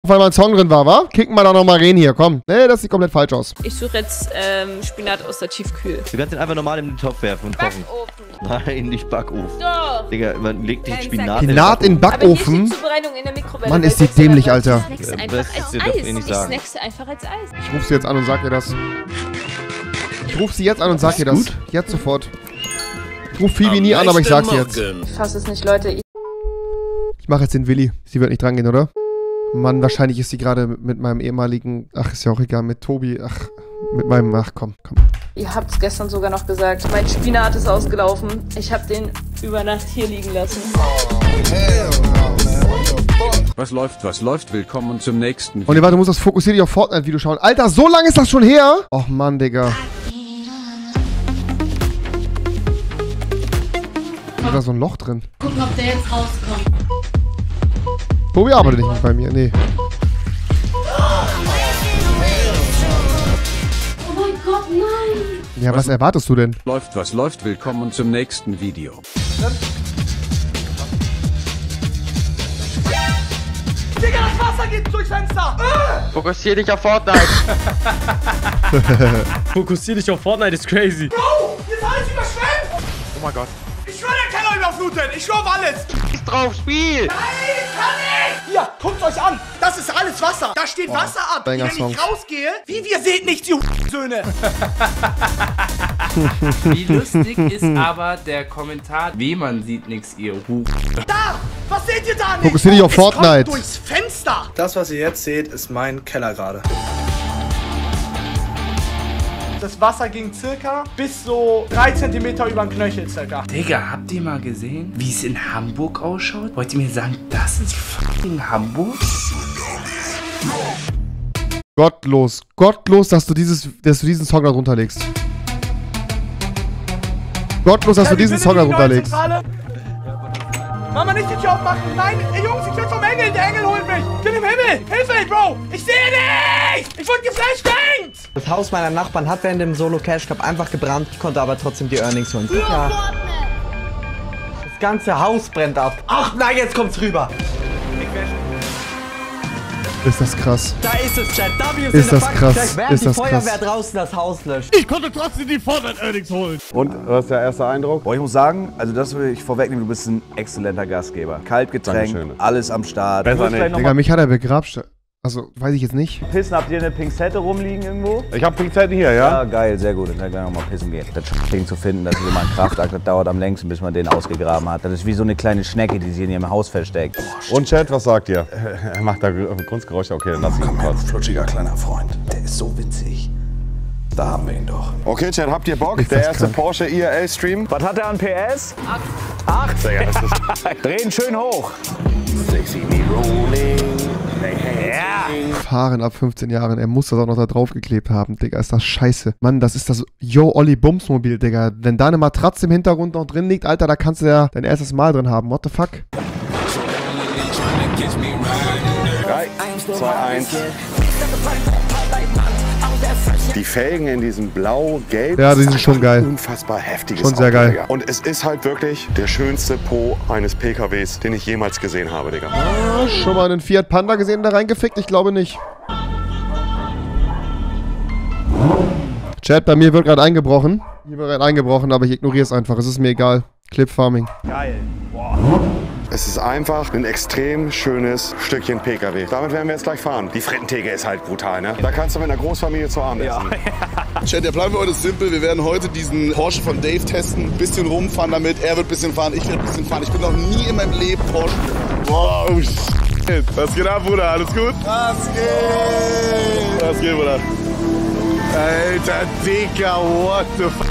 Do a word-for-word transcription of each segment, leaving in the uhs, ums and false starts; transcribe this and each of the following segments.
Auf einmal ein Song drin war, wa? Kicken wir da nochmal rein hier, komm. Nee, das sieht komplett falsch aus. Ich suche jetzt ähm, Spinat aus der Tiefkühl. Du kannst den einfach normal in den Topf werfen und kochen. Backofen. Nein, nicht Backofen. Doch. Digga, man legt den Kein Spinat Spinat in den Backofen? Aber hier steht Zubereitung in der Mikrowelle. Mann, ist die dämlich, Alter. Ich snack's Ja, einfach das als dürft Eis. ihr nicht Ich sagen. snack's einfach als Eis. Ich ruf sie jetzt an und sag ihr das. Ich ruf sie jetzt an und sag ihr das. Gut. Jetzt sofort. Ich ruf Phoebe nie an, aber ich sag's jetzt. Ich fass es nicht, Leute. Ich Ich mach jetzt den Willi. Sie wird nicht drangehen, oder? Mann, wahrscheinlich ist sie gerade mit meinem ehemaligen... Ach, ist ja auch egal, mit Tobi. Ach, mit meinem... Ach, komm, komm. Ihr habt's gestern sogar noch gesagt. Mein Spinat ist ausgelaufen. Ich hab den über Nacht hier liegen lassen. Was läuft, was läuft? Willkommen zum nächsten. Und warte, du musst das Fokussier dich auf Fortnite-Video schauen. Alter, so lange ist das schon her? Och, Mann, Digga. Ist da so ein Loch drin? Gucken, ob der jetzt rauskommt. Tobi arbeitet nicht bei mir, nee. Oh mein Gott, nein! Ja, was erwartest du denn? Läuft, was läuft? Willkommen zum nächsten Video. Digga, das Wasser geht durchs Fenster! Fokussier dich auf Fortnite. Fokussier dich auf Fortnite, ist crazy. Bro, hier ist alles überschwemmt! Oh mein Gott. Ich schwöre, der Keller überfluten! Ich schwöre auf alles! Ist drauf, Spiel. Nein, kann nicht! Hier, guckt euch an! Das ist alles Wasser! Da steht Wasser ab! Wenn ich Banger-Song. rausgehe, wie wir seht nichts, ihr Söhne! Wie lustig ist aber der Kommentar, wie man sieht nix, ihr Hu. Da! Was seht ihr da nicht? Fokussier dich auf Es Fortnite. kommt durchs Fenster! Das, was ihr jetzt seht, ist mein Keller gerade. Das Wasser ging circa bis so drei Zentimeter über den Knöchel circa. Digga, habt ihr mal gesehen, wie es in Hamburg ausschaut? Wollt ihr mir sagen, das ist fucking Hamburg? Gottlos. Gottlos, dass du, dieses, dass du diesen Song da drunter legst. Gottlos, dass Ja, du wir diesen sind Song da in die drunter neue legst. Zentrale. Mama, nicht die Tür aufmachen! Nein! Ey, Jungs, ich bin vom Engel! Der Engel holt mich! Ich bin im Himmel! Hilfe, Bro! Ich sehe nicht! Ich wurde geflasht! Das Haus meiner Nachbarn hat während dem Solo Cash Cup einfach gebrannt. Ich konnte aber trotzdem die Earnings holen. Ja. Das ganze Haus brennt ab. Ach nein, jetzt kommt's rüber. Ist das krass. Da ist es, Chat. W Ist das krass. Während Ist die das Feuerwehr krass. draußen das Haus löscht. Ich konnte trotzdem die Fortnite-Earnings holen. Und, was ist der erste Eindruck? Boah, ich muss sagen, also das will ich vorwegnehmen, du bist ein exzellenter Gastgeber. Kaltgetränk, Dankeschön. alles am Start. Besser nicht. Digga, mich hat er begrabt. Also, weiß ich jetzt nicht. Pissen, habt ihr eine Pinzette rumliegen irgendwo? Ich hab Pinzetten hier, Ja, ja? geil, sehr gut. Dann kann ich gleich nochmal pissen gehen. Das Ding zu finden, das ist immer ein Kraftakt, das dauert am längsten, bis man den ausgegraben hat. Das ist wie so eine kleine Schnecke, die sich in ihrem Haus versteckt. Und Chat, was sagt ihr? Er macht da Kunstgeräusche, okay, dann lass ich ihn kurz. Flutschiger kleiner Freund. Der ist so witzig. Da haben wir ihn doch. Okay, Chat, habt ihr Bock? Der erste Porsche I R L-Stream. Was hat er an P S? Acht. Acht? Digga, das ist Drehen schön hoch. Fahren ab fünfzehn Jahren. Er muss das auch noch da drauf geklebt haben. Digga, ist das scheiße. Mann, das ist das Yo Olli Bums Mobil, Digga. Wenn da eine Matratze im Hintergrund noch drin liegt, Alter, da kannst du ja dein erstes Mal drin haben. What the fuck? drei, zwei, eins. Die Felgen in diesem Blau-Gelb. Ja, die sind schon geil. Unfassbar heftiges Schon sehr Auto, geil. Digga. Und es ist halt wirklich der schönste Po eines P K Ws, den ich jemals gesehen habe, Digga. Ah, schon mal einen Fiat Panda gesehen, da reingefickt? Ich glaube nicht. Chat, bei mir wird gerade eingebrochen. Hier wird gerade eingebrochen, aber ich ignoriere es einfach. Es ist mir egal. Clip Farming. Geil. Boah. Es ist einfach ein extrem schönes Stückchen P K W. Damit werden wir jetzt gleich fahren. Die Frittentheke ist halt brutal, ne? Da kannst du mit einer Großfamilie zu Abend essen. Ja. Chat, der Plan für heute ist simpel. Wir werden heute diesen Porsche von Dave testen. Ein bisschen rumfahren damit. Er wird ein bisschen fahren, ich werde ein bisschen fahren. Ich bin noch nie in meinem Leben Porsche. Wow, shit. Was geht ab, Bruder? Alles gut? Was geht? Was geht, Bruder? Alter, Dicker, what the fuck?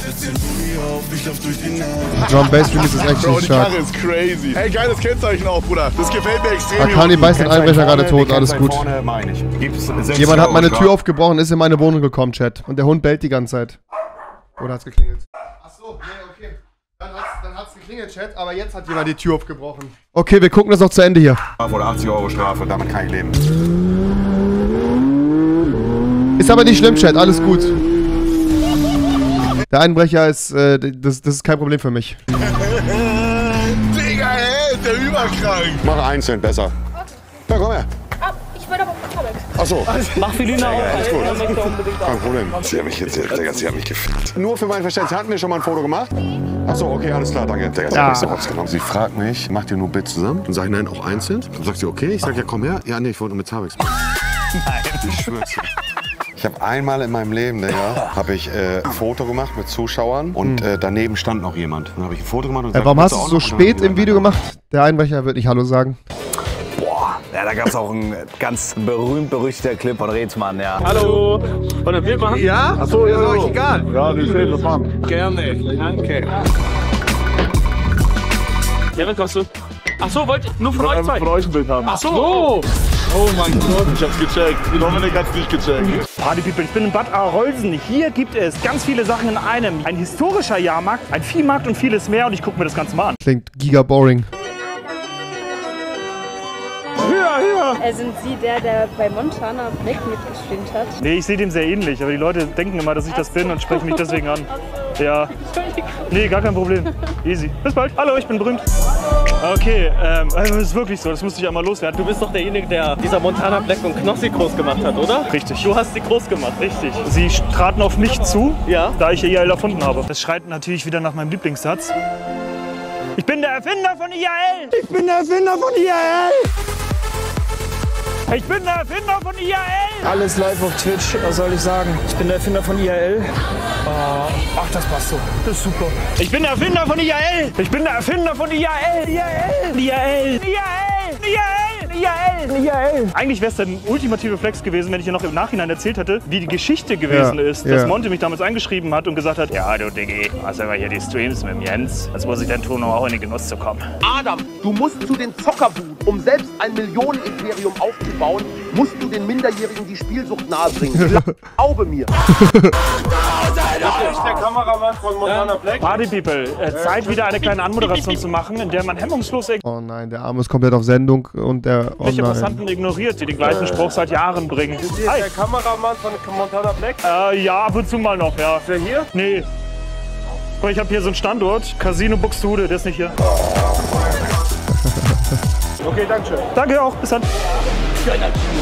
Drum Bass Remix ist echt Bro, nicht die stark. Karre ist crazy. Hey, geiles Kennzeichen auch, Bruder. Das gefällt mir extrem. Akani beißt den Einbrecher gerade tot, alles gut. Vorne, meine ich. Gibt's Jemand hat meine Tür aufgebrochen, ist in meine Wohnung gekommen, Chat. Und der Hund bellt die ganze Zeit. Oder hat's geklingelt? Achso, nee, okay. Dann hat's, dann hat's geklingelt, Chat, aber jetzt hat jemand die Tür aufgebrochen. Okay, wir gucken das noch zu Ende hier. Oder achtzig Euro Strafe, damit kann ich leben. Ist aber nicht schlimm, Chat, alles gut. Der Einbrecher ist, äh, das, das ist kein Problem für mich. Digga, ey, der überkrank. Mach einzeln besser. Ja, komm her. Oh, ich wurde Achso. Mach Felina Ja, auch. alles gut. Unbedingt Kein Problem. Sie hat mich jetzt, Digga, sie hat mich gefickt. Nur für mein Verständnis, hatten wir schon mal ein Foto gemacht? Achso, okay, alles klar, danke. Digga, sie Ja. hat mich so rausgenommen. Sie fragt mich, macht ihr nur Bild zusammen? Dann sag ich, nein, auch einzeln. Dann sagt sie, okay. Ich sag, ja, komm her. Ja, nee, ich wollte nur mit Zabex machen. Nein. Ich schwör's dir. Ich habe einmal in meinem Leben, Digga, habe ich äh, ein Foto gemacht mit Zuschauern und äh, daneben stand noch jemand. Dann habe ich ein Foto gemacht und Ja, gesagt, warum hast du willst es so auch noch? spät im Video gemacht? Der Einbrecher wird nicht Hallo sagen. Boah, ja, da gab's auch einen ganz berühmt-berüchtigter Clip von Rezmann, ja. Hallo. Wollen wir Bild machen? Ja? Achso, ja, ist euch egal. Ja, wir sehen das machen. Gerne. Danke. Kevin, kommst du? Achso, wollt ihr nur von euch zwei? Von euch ein Bild haben. Achso. Oh mein Gott, ich hab's gecheckt. Dominik hat's nicht gecheckt. Party People, ich bin in Bad Arolsen. Hier gibt es ganz viele Sachen in einem. Ein historischer Jahrmarkt, ein Viehmarkt und vieles mehr. Und ich gucke mir das Ganze mal an. Klingt giga boring. Höher, höher! Äh, sind Sie der, der bei Montana Black mitgespielt hat? Nee, ich sehe dem sehr ähnlich. Aber die Leute denken immer, dass ich das bin und sprechen mich deswegen an. Ja. Nee, gar kein Problem. Easy. Bis bald. Hallo, ich bin berühmt. Okay, ähm, also das ist wirklich so. Das musste ich einmal loswerden. Du bist doch derjenige, der dieser Montana Black und Knossi groß gemacht hat, oder? Richtig. Du hast sie groß gemacht. Richtig. Sie traten auf mich zu, Ja. da ich I A L erfunden habe. Das schreit natürlich wieder nach meinem Lieblingssatz. Ich bin der Erfinder von I A L! Ich bin der Erfinder von I A L! Ich bin der Erfinder von I A L! Alles live auf Twitch, was soll ich sagen? Ich bin der Erfinder von I A L. Uh, ach, das passt so. Das ist super. Ich bin der Erfinder von I A L! Ich bin der Erfinder von I A L! I A L! I A L! I A L! I A L! I A L! I A L! Eigentlich wäre es dann ein ultimative Flex gewesen, wenn ich dir noch im Nachhinein erzählt hätte, wie die Geschichte gewesen Ja, ist, dass ja. Monte mich damals angeschrieben hat und gesagt hat, ja, du Diggi, hast aber hier die Streams mit dem Jens. Das muss ich dann tun, um auch in den Genuss zu kommen. Adam, du musst zu den Zockerbuden. Um selbst ein Millionenimperium aufzubauen, musst du den Minderjährigen die Spielsucht nahebringen. Glaube mir. Das ist der Kameramann von Montana Black. Party People, äh, Zeit wieder eine kleine Anmoderation zu machen, in der man hemmungslos Oh nein, der Arm ist komplett auf Sendung und der... Oh irgendwelche nein. Passanten ignoriert, die den gleichen Spruch seit Jahren bringen. Ist Hi. der Kameramann von Montana Black? Äh, ja, ab und zu mal noch, ja. Ist der hier? Nee. Aber ich habe hier so einen Standort, Casino Buxtehude, der ist nicht hier. Okay, danke schön. Danke auch, bis dann. Best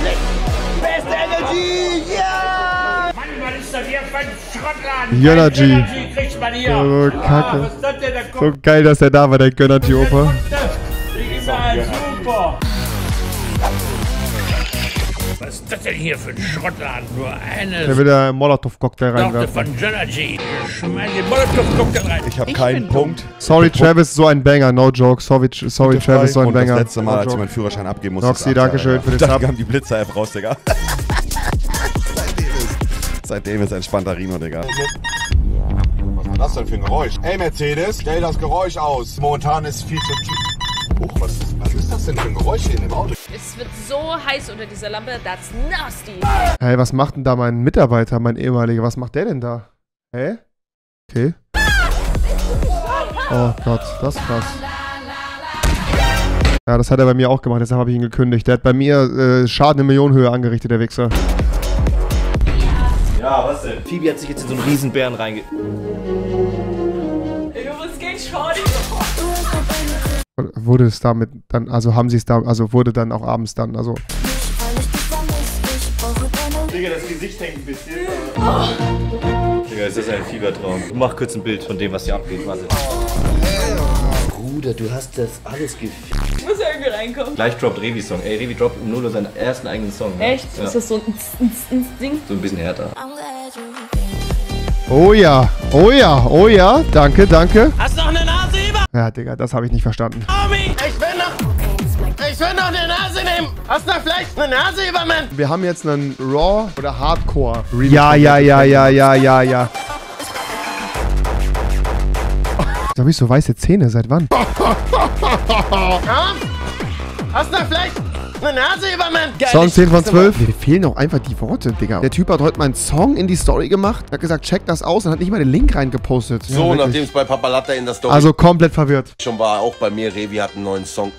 Energy, yeah! Mann, was ist das hier für ein Schrottladen? Gönnergy. Energy kriegt man hier. Oh, Kacke. was ist das denn? Da So kommt geil, dass der da war, der Gönnergy-Opa. überall super. Was ist das denn hier für ein Schrottladen? Nur eine Der will da einen Molotow-Cocktail Sorte reinwerfen. von Gönnergy. Schmeiß den Molotow-Cocktail rein. Ich habe keinen Punkt. Sorry, Travis, so ein Banger, no joke. Sorry, sorry Travis, so ein Und Banger. das letzte Mal, No als ich joke. meinen Führerschein abgeben musste. Roxy, ist acht danke schön Jahre für den her. Sub. Dann kam die Blitzer-App raus, Digga. Seitdem ist, seitdem ist entspannter Rino, Digga. Was war das denn für ein Geräusch? Hey Mercedes, stell das Geräusch aus. Momentan ist viel zu... Huch, was, was ist das denn für ein Geräusch hier in dem Auto? Es wird so heiß unter dieser Lampe, that's nasty. Hey, was macht denn da mein Mitarbeiter, mein ehemaliger? Was macht der denn da? Hä? Okay. Oh Gott, das ist krass. Ja, das hat er bei mir auch gemacht, deshalb habe ich ihn gekündigt. Der hat bei mir äh, Schaden in Millionenhöhe angerichtet, der Wichser. Ja, was denn? Phoebe hat sich jetzt in so einen Riesenbären reinge... Was geht, Shorty? Wurde es damit dann, also haben sie es da, also wurde dann auch abends dann, also... Digga, das Gesicht hängt ein bisschen. Digga, ist das ein Fiebertraum. Mach kurz ein Bild von dem, was hier abgeht. Warte. Bruder, du hast das alles gefickt. Ich muss ja irgendwie reinkommen. Gleich droppt Revi-Song. Ey, Revi droppt im Null seinen ersten eigenen Song. Echt? Ja. Ist das so ein Instinkt? So ein bisschen härter. Oh ja, oh ja, oh ja, danke, danke. Hast noch eine Nase über? Ja, Digga, das habe ich nicht verstanden. Tommy! Ich will noch... Ich will noch eine Nase nehmen! Hast du vielleicht eine Nase über, Mann? Wir haben jetzt einen Raw oder Hardcore Remix. Ja, ja, ja, ja, ja, ja, ja. Da habe ich so weiße Zähne, seit wann? Ja? Hast du vielleicht eine Nase über, Mann? Song zehn von zwölf. Mir fehlen auch einfach die Worte, Digga. Der Typ hat heute meinen Song in die Story gemacht, hat gesagt, check das aus und hat nicht mal den Link reingepostet. So, Ja, nachdem es bei Papalata in der Story also komplett verwirrt. schon war, auch bei mir, Revi hat einen neuen Song.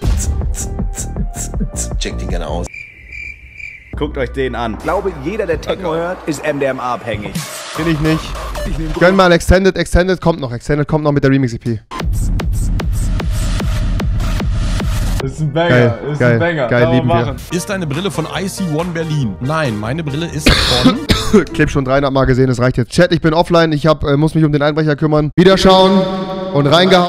Checkt ihn gerne aus. Guckt euch den an. Ich glaube, jeder, der Techno hört, ist M D M A-abhängig. Bin ich nicht. Gönn mal Extended, Extended kommt noch. Extended kommt noch mit der Remix-E P. Ist ein Banger, Geil, ist geil, ein Banger. geil, Kann man lieben wir. machen. Ist deine Brille von I C One Berlin? Nein, meine Brille ist von... Clip schon dreihundert Mal gesehen, das reicht jetzt. Chat, ich bin offline, ich hab, äh, muss mich um den Einbrecher kümmern. Wiederschauen und reingehauen.